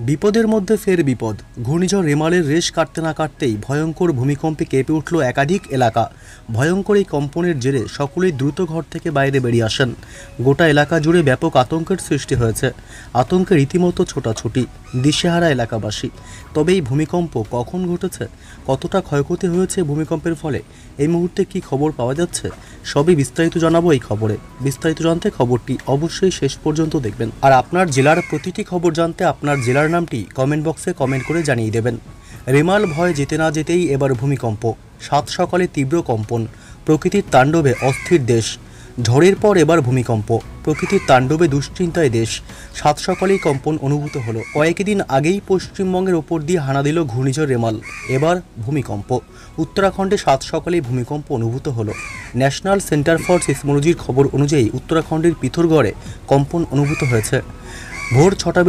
বিপদের মধ্যে ফের বিপদ। ঘূর্ণিঝড় রেমালের রেশ কাটতে না কাটতেই ভয়ঙ্কর ভূমিকম্পে কেঁপে উঠল একাধিক এলাকা। ভয়ঙ্কর এই কম্পনের জেরে সকলেই দ্রুত ঘর থেকে বাইরে বেরিয়ে আসেন। গোটা এলাকা জুড়ে ব্যাপক আতঙ্কের সৃষ্টি হয়েছে। আতঙ্কে রীতিমতো ছোটাছুটি, দিশেহারা এলাকাবাসী। তবে এই ভূমিকম্প কখন ঘটেছে, কতটা ক্ষয়ক্ষতি হয়েছে ভূমিকম্পের ফলে, এই মুহূর্তে কি খবর পাওয়া যাচ্ছে, সবই বিস্তারিত জানাবো এই খবরে। বিস্তারিত জানতে খবরটি অবশ্যই শেষ পর্যন্ত দেখবেন। আর আপনার জেলার প্রতিটি খবর জানতে আপনার জেলার নামটি কমেন্ট বক্সে কমেন্ট করে জানিয়ে দেবেন। রেমাল ভয় যেতে না যেতেই এবার ভূমিকম্প। সাত সকালে তীব্র কম্পন, প্রকৃতির তাণ্ডবে অস্থির দেশ। ঝড়ের পর এবার ভূমিকম্প, প্রকৃতির তাণ্ডবে দুশ্চিন্তায় দেশ। সাত সকালেই কম্পন অনুভূত হলো। কয়েকদিন আগেই পশ্চিমবঙ্গের ওপর দিয়ে হানা দিল ঘূর্ণিঝড় রেমাল, এবার ভূমিকম্প। উত্তরাখণ্ডে সাত সকালেই ভূমিকম্প অনুভূত হলো। ন্যাশনাল সেন্টার ফর সিসমোলজির খবর অনুযায়ী উত্তরাখণ্ডের পিথোরগড়ে কম্পন অনুভূত হয়েছে। ভোর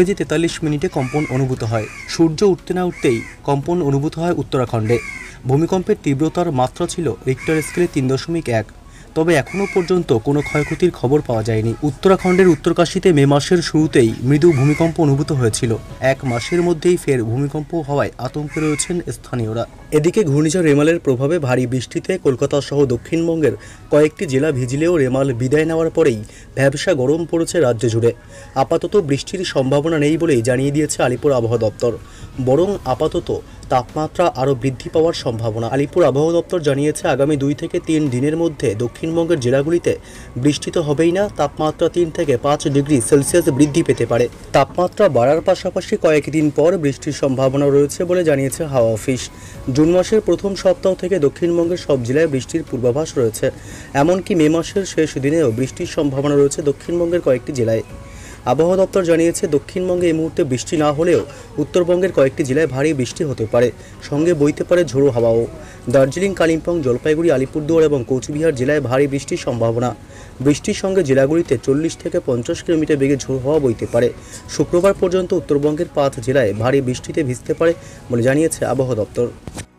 6:43 কম্পন অনুভূত হয়। সূর্য উঠতে না উঠতেই কম্পন অনুভূত হয় উত্তরাখণ্ডে। ভূমিকম্পের তীব্রতার মাত্রা ছিল রিক্টার স্কেলে 3.1। তবে এখনও পর্যন্ত কোনো ক্ষয়ক্ষতির খবর পাওয়া যায়নি। উত্তরাখণ্ডের উত্তরকাশীতে মে মাসের শুরুতেই মৃদু ভূমিকম্প অনুভূত হয়েছিল। এক মাসের মধ্যেই ফের ভূমিকম্প হওয়ায় আতঙ্কে রয়েছেন স্থানীয়রা। এদিকে ঘূর্ণিঝড় রেমালের প্রভাবে ভারী বৃষ্টিতে কলকাতা সহ দক্ষিণবঙ্গের কয়েকটি জেলা ভিজলেও রেমাল বিদায় নেওয়ার পরেই ভ্যাবসা গরম পড়েছে রাজ্য জুড়ে। আপাতত বৃষ্টির সম্ভাবনা নেই বলেই জানিয়ে দিয়েছে আলিপুর আবহাওয়া দপ্তর। বরং আপাতত তাপমাত্রা আরও বৃদ্ধি পাওয়ার সম্ভাবনা। আলিপুর আবহাওয়া দপ্তর জানিয়েছে আগামী 2 থেকে 3 দিনের মধ্যে দক্ষিণবঙ্গের জেলাগুলিতে বৃষ্টি তো হবেই না, তাপমাত্রা 3 থেকে 5 ডিগ্রি সেলসিয়াস বৃদ্ধি পেতে পারে। তাপমাত্রা বাড়ার পাশাপাশি কয়েকদিন পর বৃষ্টির সম্ভাবনা রয়েছে বলে জানিয়েছে হাওয়া অফিস। জুন মাসের প্রথম সপ্তাহ থেকে দক্ষিণবঙ্গের সব জেলায় বৃষ্টির পূর্বাভাস রয়েছে। এমনকি মে মাসের শেষ দিনেও বৃষ্টির সম্ভাবনা রয়েছে দক্ষিণবঙ্গের কয়েকটি জেলায়। আবহাওয়া দপ্তর জানিয়েছে দক্ষিণবঙ্গে এই মুহূর্তে বৃষ্টি না হলেও উত্তরবঙ্গের কয়েকটি জেলায় ভারী বৃষ্টি হতে পারে, সঙ্গে বইতে পারে ঝোড়ো হাওয়াও। দার্জিলিং, কালিম্পং, জলপাইগুড়ি, আলিপুরদুয়ার এবং কোচবিহার জেলায় ভারী বৃষ্টির সম্ভাবনা। বৃষ্টির সঙ্গে জেলাগুলিতে 40 থেকে 50 কিলোমিটার বেগে ঝোড়ো হাওয়া বইতে পারে। শুক্রবার পর্যন্ত উত্তরবঙ্গের 5 জেলায় ভারী বৃষ্টিতে ভিজতে পারে বলে জানিয়েছে আবহাওয়া দপ্তর।